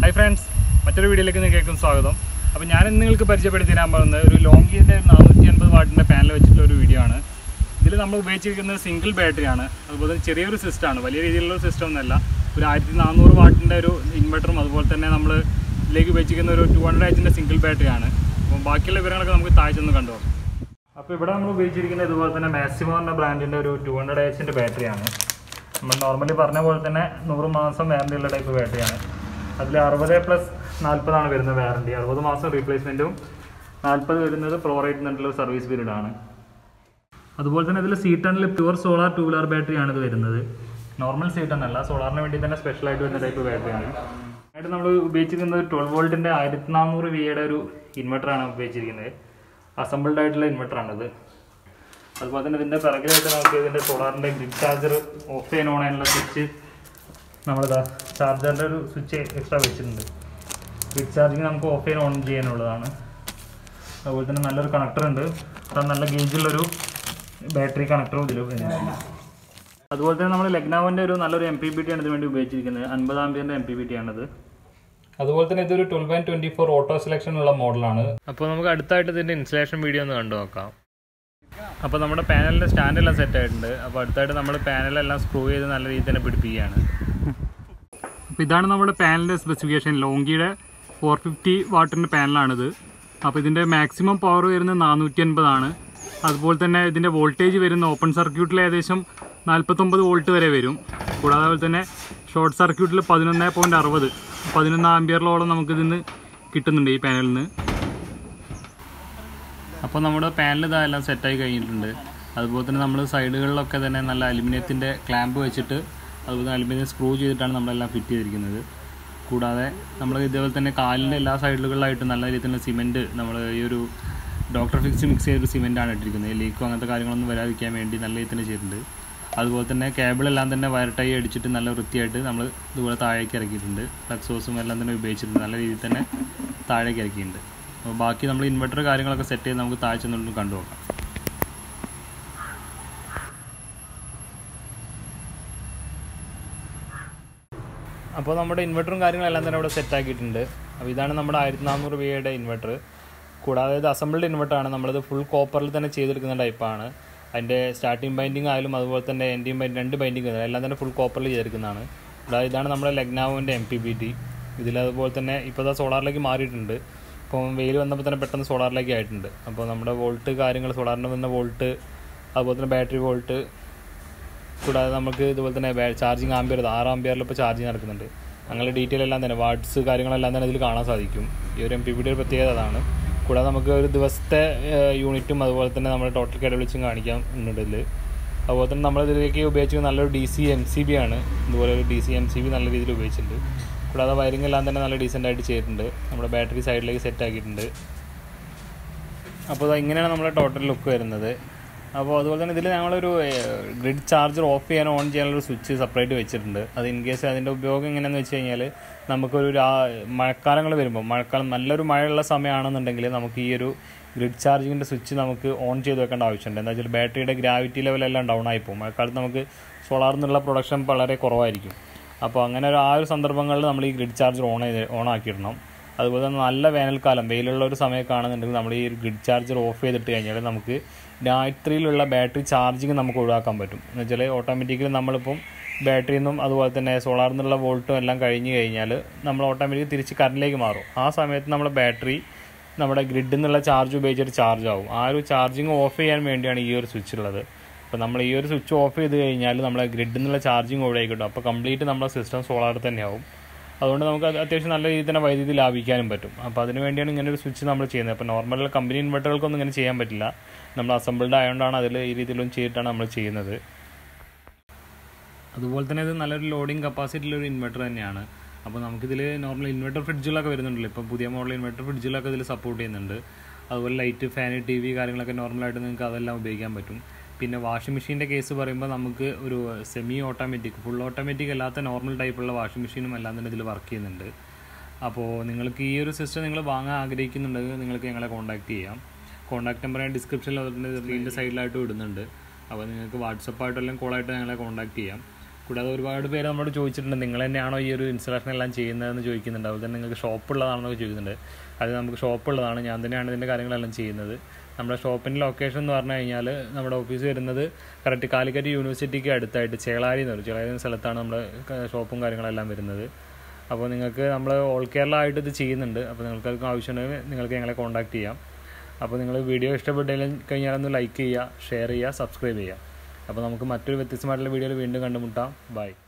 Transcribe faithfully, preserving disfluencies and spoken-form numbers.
Hi friends, മറ്റൊരു വീഡിയോയിലേക്ക് നിങ്ങൾക്കും സ്വാഗതം. അപ്പോൾ ഞാൻ ഇന്ന് നിങ്ങൾക്ക് പരിചയപ്പെടുത്തി തരാൻ പോകുന്നത് ഒരു ലോംഗിയുടെ നാനൂറ്റി അൻപത് വാട്ടിൻ്റെ പാനൽ വെച്ചിട്ടുള്ള ഒരു വീഡിയോ ആണ്. ഇതിൽ നമ്മൾ ഉപയോഗിച്ചിരിക്കുന്നത് സിംഗിൾ ബാറ്ററിയാണ്. അതുപോലെ തന്നെ ചെറിയൊരു സിസ്റ്റമാണ്, വലിയ രീതിയിലുള്ള സിസ്റ്റം ഒന്നുമല്ല. ഒരു ആയിരത്തി നാനൂറ് വാട്ടിൻ്റെ ഒരു ഇൻവെർട്ടറും അതുപോലെ തന്നെ നമ്മൾ ഇതിലേക്ക് ഉപയോഗിച്ചിരിക്കുന്ന ഒരു ടു ഹൺഡ്രഡ് എച്ചിൻ്റെ സിംഗിൾ ബാറ്ററിയാണ്. അപ്പോൾ ബാക്കിയുള്ള വിവരങ്ങളൊക്കെ നമുക്ക് താഴെ ചെന്ന് കണ്ടുപോകാം. അപ്പോൾ ഇവിടെ നമ്മൾ ഉപയോഗിച്ചിരിക്കുന്നത് ഇതുപോലെ തന്നെ മാസിമോ എന്ന ബ്രാൻഡിൻ്റെ ഒരു ടു ഹൺഡ്രഡ് എച്ചിൻ്റെ ബാറ്ററിയാണ്. നമ്മൾ നോർമലി പറഞ്ഞ പോലെ തന്നെ നൂറ് മാസം വാറണ്ടിയുള്ള ടൈപ്പ് ബാറ്ററിയാണ്. അതിൽ അറുപത് പ്ലസ് നാൽപ്പതാണ് വരുന്നത് വാറണ്ടി. അറുപത് മാസം റീപ്ലേസ്മെൻറ്റും നാൽപ്പത് വരുന്നത് പ്രോറേറ്റ് എന്നുള്ള സർവീസ് പീരീഡാണ്. അതുപോലെ തന്നെ ഇതിൽ സി ടണ്ണിൽ പ്യുവർ സോളാർ ടു വീലർ ബാറ്ററിയാണ് ഇത് വരുന്നത്. നോർമൽ സി ടൺ അല്ല, സോളാറിന് വേണ്ടി തന്നെ സ്പെഷ്യലായിട്ട് വരുന്ന ടൈപ്പ് ബാറ്ററിയാണ്. ആയിട്ട് നമ്മൾ ഉപയോഗിച്ചിരിക്കുന്നത് ട്വൽവ് വോൾട്ടിൻ്റെ ആയിരത്തി നാനൂറ് വിയുടെ ഒരു ഇൻവെർട്ടറാണ് ഉപയോഗിച്ചിരിക്കുന്നത്. അസംബിൾഡ് ആയിട്ടുള്ള ഇൻവെർട്ടറാണിത്. അതുപോലെ തന്നെ ഇതിൻ്റെ പിറകിലായിട്ട് നമുക്ക് ഇതിൻ്റെ സോളാറിൻ്റെ ഗ്രിഡ് ചാർജർ ഓഫ് ചെയ്യാൻ ഓൺ ചെയ്യാനുള്ള സ്വിച്ച് നമ്മളിതാ ചാർജറിൻ്റെ ഒരു സ്വിച്ച് എക്സ്ട്രാ വെച്ചിട്ടുണ്ട്. ഗ്രിഡ് ചാർജിങ് നമുക്ക് ഓഫ് ചെയ്യാൻ ഓൺ ചെയ്യാനുള്ളതാണ്. അതുപോലെ തന്നെ നല്ലൊരു കണക്ടർ ഉണ്ട്. അത് നല്ല ഗേജുള്ളൊരു ബാറ്ററി കണക്ടറും ഇതിൽ വരുന്നുണ്ട്. അതുപോലെ തന്നെ നമ്മൾ ലഗ്നാവിൻ്റെ ഒരു നല്ലൊരു എം പി പി ടി ആണ് ഇതിന് വേണ്ടി ഉപയോഗിച്ചിരിക്കുന്നത്. അൻപത് ആംപിയറിൻ്റെ എം പി പി ടി ആണിത്. അതുപോലെ തന്നെ ഇതൊരു twelve and twenty four auto selection ഉള്ള മോഡലാണ്. അപ്പോൾ നമുക്ക് അടുത്തായിട്ട് ഇതിൻ്റെ ഇൻസ്റ്റലേഷൻ വീഡിയോ ഒന്ന് കണ്ടു നോക്കാം. അപ്പോൾ നമ്മുടെ പാനലിൻ്റെ സ്റ്റാൻഡെല്ലാം സെറ്റ് ആയിട്ടുണ്ട്. അപ്പോൾ അടുത്തായിട്ട് നമ്മൾ പാനലെല്ലാം സ്ക്രൂ ചെയ്ത് നല്ല രീതിയിൽ തന്നെ പിടിപ്പിക്കുകയാണ്. അപ്പോൾ ഇതാണ് നമ്മുടെ പാനലിൻ്റെ സ്പെസിഫിക്കേഷൻ. ലോംഗിയുടെ ഫോർ ഫിഫ്റ്റി വാട്ടിൻ്റെ പാനലാണിത്. അപ്പോൾ ഇതിൻ്റെ മാക്സിമം പവർ വരുന്നത് നാനൂറ്റി അൻപതാണ്. അതുപോലെ തന്നെ ഇതിൻ്റെ വോൾട്ടേജ് വരുന്ന ഓപ്പൺ സർക്യൂട്ടിൽ ഏകദേശം നാൽപ്പത്തൊമ്പത് വോൾട്ട് വരെ വരും. കൂടാതെ അതുപോലെ തന്നെ ഷോർട്ട് സർക്യൂട്ടിൽ പതിനൊന്ന് പോയിൻറ്റ് അറുപത് പതിനൊന്ന് ആംപിയറിലോളം നമുക്കിതിന്ന് കിട്ടുന്നുണ്ട് ഈ പാനലിൽ നിന്ന്. അപ്പോൾ നമ്മുടെ പാനൽ ഇതെല്ലാം സെറ്റായി കഴിഞ്ഞിട്ടുണ്ട്. അതുപോലെ തന്നെ നമ്മൾ സൈഡുകളിലൊക്കെ തന്നെ നല്ല അലുമിനിയത്തിൻ്റെ ക്ലാമ്പ് വെച്ചിട്ട് അതുപോലെ അലുമിനിയം സ്ക്രൂ ചെയ്തിട്ടാണ് നമ്മളെല്ലാം ഫിറ്റ് ചെയ്തിരിക്കുന്നത്. കൂടാതെ നമ്മൾ ഇതേപോലെ തന്നെ കാലിൻ്റെ എല്ലാ സൈഡുകളിലായിട്ട് നല്ല രീതിയിലുള്ള സിമെൻറ്റ് നമ്മൾ ഈ ഒരു ഡോക്ടർ ഫിക്സ് മിക്സ് ചെയ്തൊരു സിമെൻറ്റാണ് ഇട്ടിരിക്കുന്നത്. ലീക്കോ അങ്ങനത്തെ കാര്യങ്ങളൊന്നും വരാതിരിക്കാൻ വേണ്ടി നല്ല രീതിയിൽ തന്നെ ചെയ്തിട്ടുണ്ട്. അതുപോലെ തന്നെ കേബിളെല്ലാം തന്നെ വയർ ടൈ അടിച്ചിട്ട് നല്ല വൃത്തിയായിട്ട് നമ്മൾ ഇതുപോലെ താഴേക്ക് ഇറക്കിയിട്ടുണ്ട്. ഫ്ലക്സോസും എല്ലാം തന്നെ ഉപയോഗിച്ചിട്ടുണ്ട്. നല്ല രീതിയിൽ തന്നെ താഴേക്ക് ഇറക്കിയിട്ടുണ്ട്. അപ്പോൾ ബാക്കി നമ്മൾ ഇൻവെർട്ടർ കാര്യങ്ങളൊക്കെ സെറ്റ് ചെയ്ത് നമുക്ക് താഴെ ചെന്നുകൊണ്ട് കണ്ടുപോകാം. അപ്പോൾ നമ്മുടെ ഇൻവെർട്ടറും കാര്യങ്ങളെല്ലാം തന്നെ ഇവിടെ സെറ്റ് ആക്കിയിട്ടുണ്ട്. അപ്പോൾ ഇതാണ് നമ്മുടെ ആയിരത്തി നാനൂറ് വിയുടെ ഇൻവെർട്ടർ. കൂടാതെ ഇത് അസംബിൾഡ് ഇൻവെർട്ടറാണ്. നമ്മളിത് ഫുൾ കോപ്പറിൽ തന്നെ ചെയ്തെടുക്കുന്ന ടൈപ്പാണ്. അതിൻ്റെ സ്റ്റാർട്ടിങ് ബൈൻഡിങ് ആയാലും അതുപോലെ തന്നെ എൻഡിങ് ബൈൻഡിങ് രണ്ട് ബൈൻഡിങ് എല്ലാം തന്നെ ഫുൾ കോപ്പറിൽ ചെയ്തെടുക്കുന്നതാണ്. കൂടാതെ ഇതാണ് നമ്മുടെ ലഗ്നാവിൻ്റെ എം പി പി ടി. ഇതിലതുപോലെ തന്നെ ഇപ്പോൾ അത് സോളാറിലേക്ക് മാറിയിട്ടുണ്ട്. ഇപ്പം വെയിൽ വന്നപ്പോൾ തന്നെ പെട്ടെന്ന് സോളാറിലേക്ക് ആയിട്ടുണ്ട്. അപ്പോൾ നമ്മുടെ വോൾട്ട് കാര്യങ്ങൾ സോളാറിന് വന്ന വോൾട്ട് അതുപോലെ തന്നെ ബാറ്ററി വോൾട്ട് കൂടാതെ നമുക്ക് ഇതുപോലെ തന്നെ ചാർജിങ് ആംബിയർ ആറ് ആംബിയറിൽ ഇപ്പോൾ ചാർജിങ് നടക്കുന്നുണ്ട്. അങ്ങനെ ഡീറ്റെയിൽ എല്ലാം തന്നെ വാട്ട്സ് കാര്യങ്ങളെല്ലാം തന്നെ ഇതിൽ കാണാൻ സാധിക്കും. ഈ ഒരു എം പി പി ടി ഒരു പ്രത്യേകത അതാണ്. കൂടാതെ നമുക്ക് ഒരു ദിവസത്തെ യൂണിറ്റും അതുപോലെ തന്നെ നമ്മുടെ ടോട്ടൽ കേബിളിച്ചും കാണിക്കാൻ ഉണ്ട് ഇതിൽ. അതുപോലെ തന്നെ നമ്മളിതിലേക്ക് ഉപയോഗിച്ചിരിക്കുന്ന നല്ലൊരു D C M C B ആണ്. ഇതുപോലെ ഒരു D C M C B നല്ല രീതിയിൽ ഉപയോഗിച്ചിട്ടുണ്ട്. കൂടാതെ വയറിംഗ് എല്ലാം തന്നെ നല്ല ഡീസൻ്റ് ആയിട്ട് ചെയ്തിട്ടുണ്ട്. നമ്മുടെ ബാറ്ററി സൈഡിലേക്ക് സെറ്റ് ആക്കിയിട്ടുണ്ട്. അപ്പോൾ ഇങ്ങനെയാണ് നമ്മുടെ ടോട്ടൽ ലുക്ക് വരുന്നത്. അപ്പോൾ അതുപോലെ തന്നെ ഇതിൽ ഞങ്ങളൊരു ഗ്രിഡ് ചാർജർ ഓഫ് ചെയ്യാൻ ഓൺ ചെയ്യാനുള്ള സ്വിച്ച് സെപ്പറേറ്റ് വെച്ചിട്ടുണ്ട്. അത് ഇൻ കേസ് അതിൻ്റെ ഉപയോഗം എങ്ങനെയാണെന്ന് വെച്ച് കഴിഞ്ഞാൽ നമുക്കൊരു മഴക്കാലങ്ങൾ വരുമ്പോൾ മഴക്കാലം നല്ലൊരു മഴയുള്ള സമയമാണെന്നുണ്ടെങ്കിൽ നമുക്ക് ഈ ഒരു ഗ്രിഡ് ചാർജിങ്ങിൻ്റെ സ്വിച്ച് നമുക്ക് ഓൺ ചെയ്ത് വെക്കേണ്ട ആവശ്യമുണ്ട്. എന്താ വെച്ചാൽ ബാറ്ററിയുടെ ഗ്രാവിറ്റി ലെവലെല്ലാം ഡൗൺ ആയിപ്പോകും. മഴക്കാലത്ത് നമുക്ക് സോളാറിൽ നിന്നുള്ള പ്രൊഡക്ഷൻ വളരെ കുറവായിരിക്കും. അപ്പോൾ അങ്ങനെ ഒരു ആ ഒരു സന്ദർഭങ്ങളിൽ നമ്മൾ ഈ ഗ്രിഡ് ചാർജർ ഓൺ ചെയ്ത് ഓൺ ആക്കിയിടണം. അതുപോലെ തന്നെ നല്ല വേനൽക്കാലം വെയിലുള്ള ഒരു സമയമൊക്കെ ആണെന്നുണ്ടെങ്കിൽ നമ്മൾ ഈ ഗ്രിഡ് ചാർജർ ഓഫ് ചെയ്തിട്ട് കഴിഞ്ഞാൽ നമുക്ക് രാത്രിയിലുള്ള ബാറ്ററി ചാർജിങ് നമുക്ക് ഒഴിവാക്കാൻ പറ്റും. എന്ന് വെച്ചാൽ ഓട്ടോമാറ്റിക്കലി നമ്മളിപ്പം ബാറ്ററിയിൽ നിന്നും അതുപോലെ തന്നെ സോളാറിൽ നിന്നുള്ള വോൾട്ടും എല്ലാം കഴിഞ്ഞ് കഴിഞ്ഞാൽ നമ്മൾ ഓട്ടോമാറ്റിക്കലി തിരിച്ച് കറണ്ടിലേക്ക് മാറും. ആ സമയത്ത് നമ്മുടെ ബാറ്ററി നമ്മുടെ ഗ്രിഡിൽ നിന്നുള്ള ചാർജ് ഉപയോഗിച്ചിട്ട് ചാർജ് ആവും. ആ ഒരു ചാർജിങ് ഓഫ് ചെയ്യാൻ വേണ്ടിയാണ് ഈ ഒരു സ്വിച്ച് ഉള്ളത്. അപ്പോൾ നമ്മൾ ഈ ഒരു സ്വിച്ച് ഓഫ് ചെയ്ത് കഴിഞ്ഞാൽ നമ്മളെ ഗ്രിഡിൽ നിന്നുള്ള ചാർജിങ് ഒഴിവാക്കി കിട്ടും. അപ്പോൾ കംപ്ലീറ്റ് നമ്മുടെ സിസ്റ്റം സോളാറിൽ തന്നെയാവും. അതുകൊണ്ട് നമുക്ക് അത്യാവശ്യം നല്ല രീതിയിൽ തന്നെ വൈദ്യുതി ലാഭിക്കാനും പറ്റും. അപ്പോൾ അതിന് വേണ്ടിയാണ് ഇങ്ങനെ ഒരു സ്വിച്ച് നമ്മൾ ചെയ്യുന്നത്. അപ്പോൾ നോർമൽ കമ്പനി ഇൻവെർട്ടറുകൾക്കൊന്നും ഇങ്ങനെ ചെയ്യാൻ പറ്റില്ല. നമ്മൾ അസംബിൾഡ് ആയതുകൊണ്ടാണ് അതിൽ ഈ രീതിയിലൊന്നും ചെയ്തിട്ടാണ് നമ്മൾ ചെയ്യുന്നത്. അതുപോലെ തന്നെ ഇത് നല്ലൊരു ലോഡിങ് കപ്പാസിറ്റിയിലൊരു ഇൻവെർട്ടർ തന്നെയാണ്. അപ്പോൾ നമുക്കിതിൽ നോർമൽ ഇൻവെർട്ടർ ഫ്രിഡ്ജുകളൊക്കെ വരുന്നുണ്ടല്ലോ. ഇപ്പോൾ പുതിയ മോഡൽ ഇൻവെർട്ടർ ഫ്രിഡ്ജുകളൊക്കെ ഇതിൽ സപ്പോർട്ട് ചെയ്യുന്നുണ്ട്. അതുപോലെ ലൈറ്റ്, ഫാന്, ടി വി കാര്യങ്ങളൊക്കെ നോർമലായിട്ട് നിങ്ങൾക്ക് അതെല്ലാം ഉപയോഗിക്കാൻ പറ്റും. പിന്നെ വാഷിംഗ് മെഷീൻ്റെ കേസ് പറയുമ്പോൾ നമുക്ക് ഒരു സെമി ഓട്ടോമാറ്റിക് ഫുൾ ഓട്ടോമാറ്റിക് അല്ലാത്ത നോർമൽ ടൈപ്പുള്ള വാഷിംഗ് മെഷീനും എല്ലാം തന്നെ ഇതിൽ വർക്ക് ചെയ്യുന്നുണ്ട്. അപ്പോൾ നിങ്ങൾക്ക് ഈ ഒരു സിസ്റ്റം നിങ്ങൾ വാങ്ങാൻ ആഗ്രഹിക്കുന്നുണ്ടെങ്കിൽ നിങ്ങൾക്ക് ഞങ്ങളെ കോൺടാക്റ്റ് ചെയ്യാം. കോൺടാക്ട് നമ്പർ ഞാൻ ഡിസ്ക്രിപ്ഷനിൽ അതിൻ്റെ സ്ക്രീനിൻ്റെ സൈഡിലായിട്ട് ഇടുന്നുണ്ട്. അപ്പോൾ നിങ്ങൾക്ക് വാട്സപ്പായിട്ടെല്ലാം കോളായിട്ട് ഞങ്ങളെ കോൺടാക്റ്റ് ചെയ്യാം. കൂടാതെ ഒരുപാട് പേര് നമ്മളോട് ചോദിച്ചിട്ടുണ്ട് നിങ്ങൾ തന്നെയാണോ ഈ ഒരു ഇൻസ്റ്റലേഷൻ എല്ലാം ചെയ്യുന്നതെന്ന് ചോദിക്കുന്നുണ്ട്. അതുപോലെ തന്നെ നിങ്ങൾക്ക് ഷോപ്പ് ഉള്ളതാണെന്നൊക്കെ ചോദിക്കുന്നുണ്ട്. അത് നമുക്ക് ഷോപ്പ് ഉള്ളതാണ്, ഞാൻ തന്നെയാണ് ഇതിൻ്റെ കാര്യങ്ങളെല്ലാം ചെയ്യുന്നത്. നമ്മുടെ ഷോപ്പിൻ്റെ ലൊക്കേഷൻ എന്ന് പറഞ്ഞു കഴിഞ്ഞാൽ നമ്മുടെ ഓഫീസ് വരുന്നത് കറക്റ്റ് കാലിക്കറ്റ് യൂണിവേഴ്സിറ്റിക്ക് അടുത്തായിട്ട് ചേളാരി എന്ന് പറയും. ചേളാരി എന്ന സ്ഥലത്താണ് നമ്മുടെ ഷോപ്പും കാര്യങ്ങളെല്ലാം വരുന്നത്. അപ്പോൾ നിങ്ങൾക്ക് നമ്മൾ ഓൾ കേരള ആയിട്ട് ഇത് ചെയ്യുന്നുണ്ട്. അപ്പോൾ നിങ്ങൾക്ക് ആവശ്യമുണ്ടെങ്കിൽ നിങ്ങൾക്ക് ഞങ്ങളെ കോൺടാക്ട് ചെയ്യാം. അപ്പോൾ നിങ്ങൾ വീഡിയോ ഇഷ്ടപ്പെട്ടതിൽ കഴിഞ്ഞാൽ ഒന്ന് ലൈക്ക് ചെയ്യുക, ഷെയർ ചെയ്യുക, സബ്സ്ക്രൈബ് ചെയ്യുക. അപ്പോൾ നമുക്ക് മറ്റൊരു വ്യത്യസ്തമായിട്ടുള്ള വീഡിയോയിൽ വീണ്ടും കണ്ടുമുട്ടാം. ബൈ.